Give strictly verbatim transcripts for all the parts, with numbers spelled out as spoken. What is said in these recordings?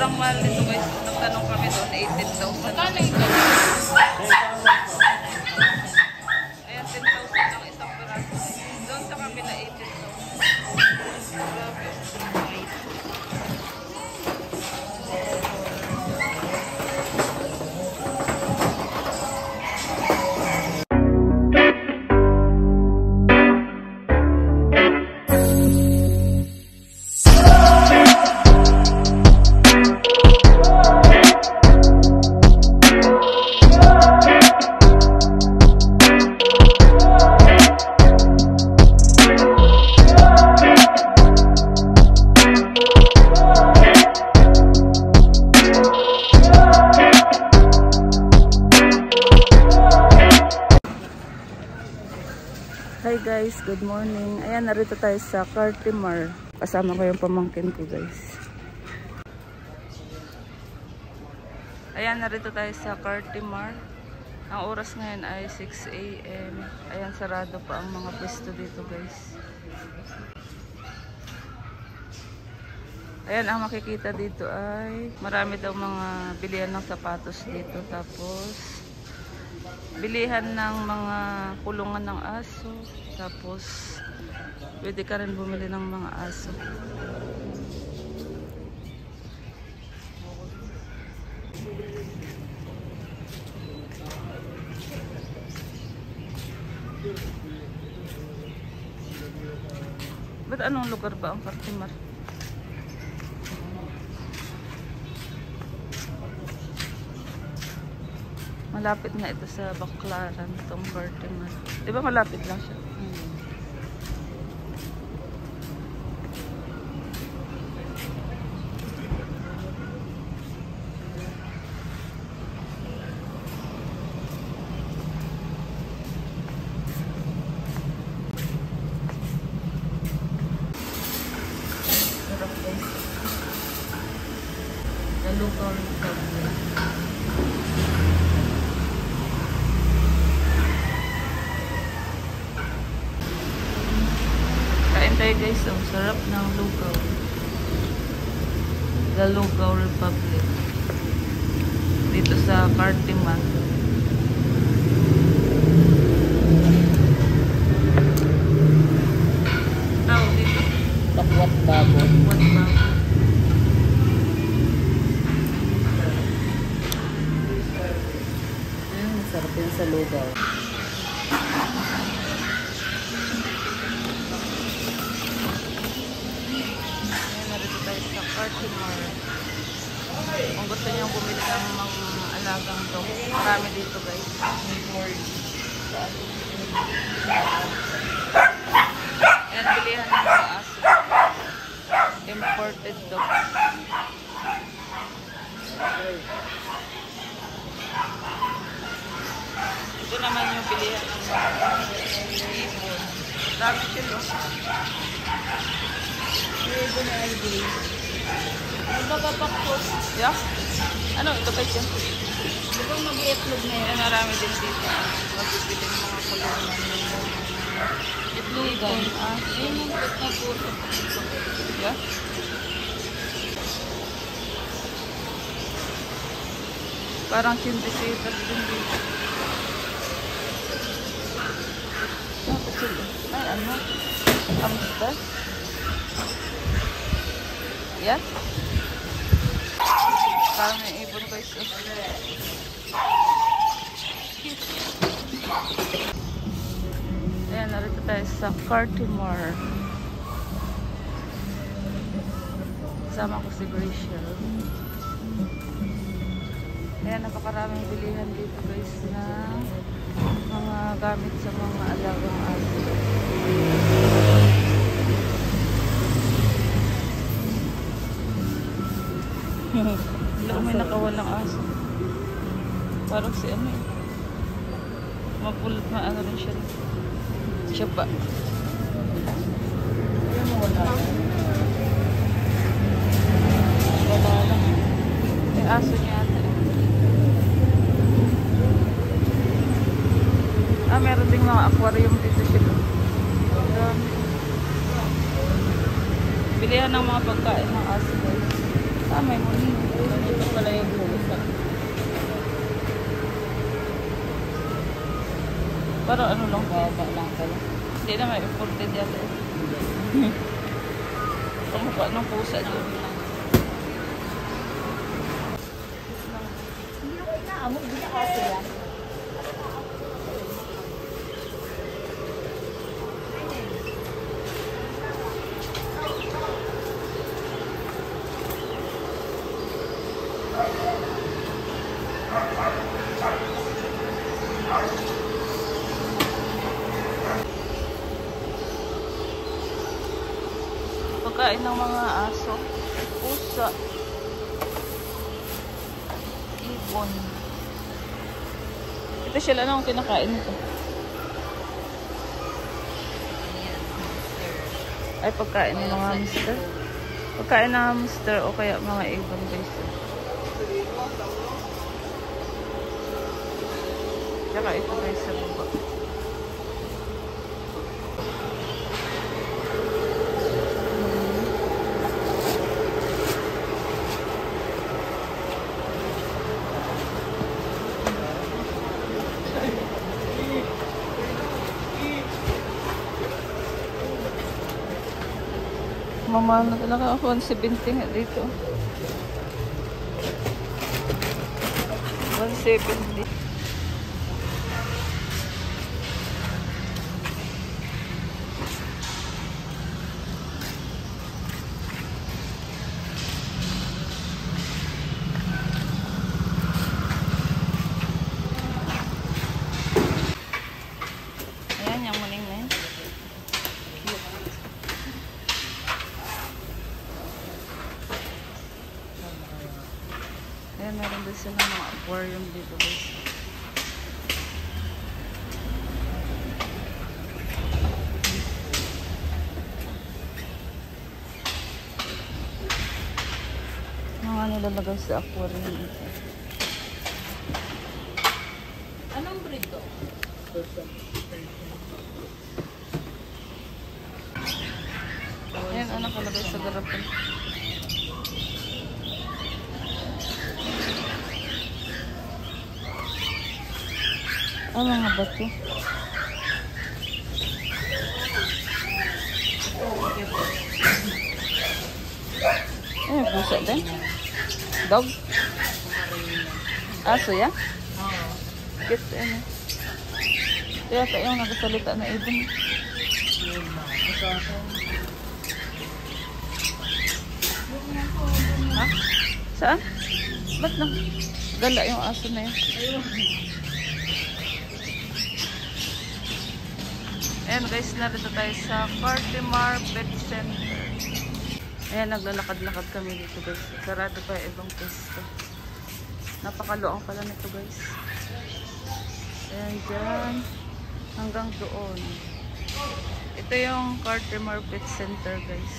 sobrang mahal nito guys. Nagtanong kami doon, eighteen thousand. Magkano ito? Ayan, ten thousand ang isang piraso. Doon sa kabila, eighteen thousand. Hi guys, good morning. Ayan, narito tayo sa Cartimar. Kasama ko yung pamangkin ko guys. Ayan, narito tayo sa Cartimar. Ang oras ngayon ay six A M Ayan, sarado pa ang mga pwesto dito guys. Ayan, ang makikita dito ay marami daw mga bilihan ng sapatos dito. Tapos bilihan ng mga kulungan ng aso. Tapos pwede ka rin bumili ng mga aso. Ba't anong lugar ba ang Cartimar? Malapit nga ito sa Baclaran, itong Cartimar. Di ba malapit lang siya? Hmm. Sarap guys. The local recovery. Tayo guys, ang sarap ng lugaw. The Lugaw Republic. Dito sa Cartimar. Tawag dito? Takwat babo. Takwat babo. Ayan, masarap yan sa lugaw. Cartimar. Kung gusto niyo bumili ng mga alagang dog, marami dito guys. Yan, bilihan ng mga aso. Imported dogs. Ito naman yung bilihan ng mga ibon. Dami sila. Ibon na I D. Ano ba kapakos? Yeah? Ano? Ito ba siya? Di ba mag-i-itlog na Ayan, yan? marami din dito. Magbibili ng mga kulungan. Itlogan. Ah, yun yung pet na puso. Yeah? Parang sindisitas din dito. Bakit sila? Ay, ano? Hamster? Yeah? Parang may ibon guys. Ayan, narito tayo sa Cartimar. Kasama ko si Gracia. Ayan, napakaraming bilihan dito guys na mga gamit sa mga alagang aso. Wala, may nakawalang aso. Parang si ano eh. Mapulot na ano rin siya. Siya pa. Yan, wala lang. Wala lang. May aso niya ata. Ah, meron ding mga aquarium dito siya. Dami. Bilihan ng mga pagkain ng aso guys. Ah, may muli. Ito pala yung buhos. Parang ano lang. Baba lang pala. Hindi na may imported yata. Kamukha ng pusa dyan. Hindi ako inaamok. Hindi na kaso yan. Pagkain ng mga aso, pusa, ibon. Ito sila na ang kinakain nito. Ay, pagkain ng mga hamster. Pagkain ng hamster o kaya mga ibon guys. Tsaka ito guys sa baba. Mamahal na talaga ako. one seventy nga dito. one seventy. Ayan, yung muning na yun. Ayan, meron din sila mga aquarium dito guys. Mga nilalagay sa aquarium dito. Anong breed to? Ayan, ano kalagay sa garapan. Ah, mga bato. Eh, pusa din. Dog. Aso ya? Oo. Cute ano. Kaya tayo yung nagsalita na ibon. Ha? Saan? Ba't nang gala yung aso na yun? Ayan guys, narito tayo sa Cartimar Pet Center. Ayan, naglalakad-lakad kami dito guys. Sarado pa yung ibang pwesto. Napakaluang pala nito guys. Ayan dyan. Hanggang doon. Ito yung Cartimar Pet Center guys.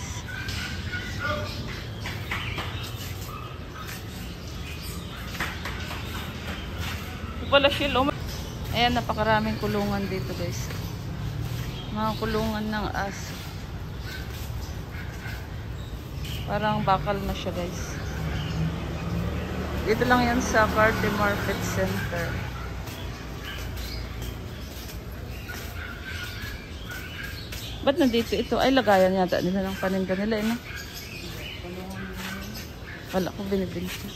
Ito pala siya. Ayan, napakaraming kulungan dito guys. Mga kulungan ng aso. Parang bakal na siya guys. Dito lang yan sa Cartimar Pet Center. Ba't nandito ito? Ay, lagayan yata nila ng paninda nila. Eh, no? Wala ko binibinta.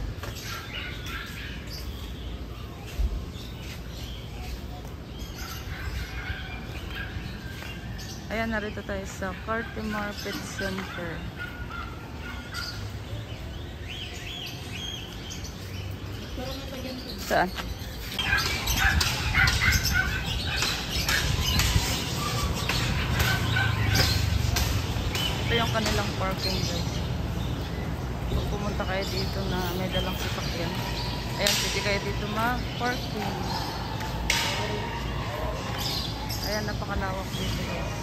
Ayan, narito tayo sa Cartimar Pet Center. Saan? Ito yung kanilang parking guys. Kung pumunta kayo dito na may dalang sasakyan, ayan, pwede kayo dito mag-parking. Ayan, napakalawak dito guys.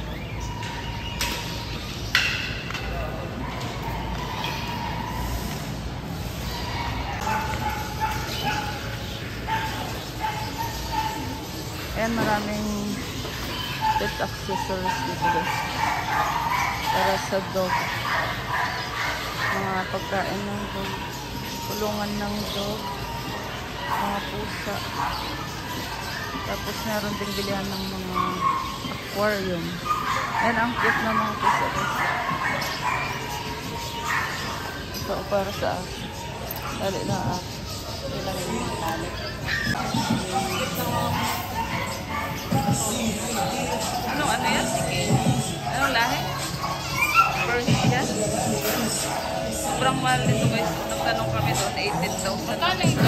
Ayan, maraming pet accessories dito guys. Para sa dog. Mga pagkain ng dog. Kulungan ng dog. Mga pusa. Tapos meron ding bilihan ng mga aquarium. Yan ang cute na mga pusa. Ito para sa akin. Dali na ako. Ilang yung mga tali. Anong ano yan? Sige. Anong lahi? Persian? Sobrang mahal nito guys. Nagtanong kami doon, eighteen thousand. Magkano ito?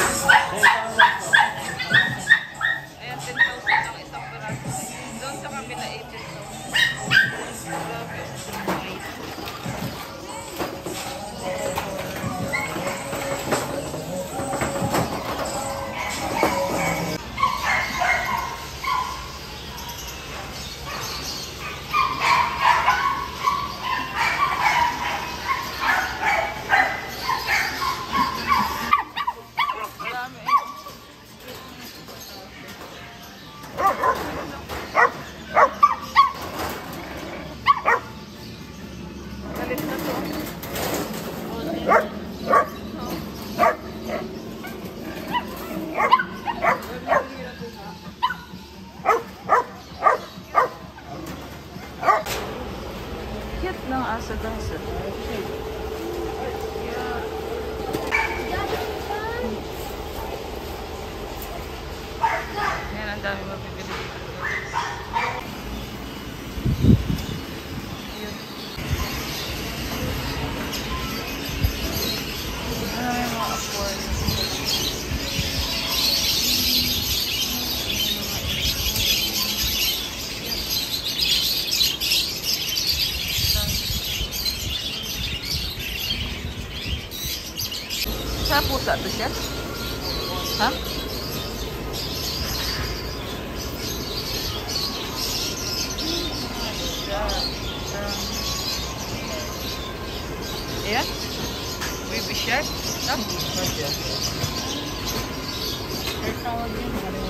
Ayan, ten thousand ang isang piraso. Doon sa kabila, eighteen thousand. Grabe. Galit na to. Cute ng aso guys. Yeah. Yan, ang dami mabibili dito guys. Yun. Ano may mga aquarium. Sa pusa to siya? Ha? Ayan? Baby shark? No? Tawag yun.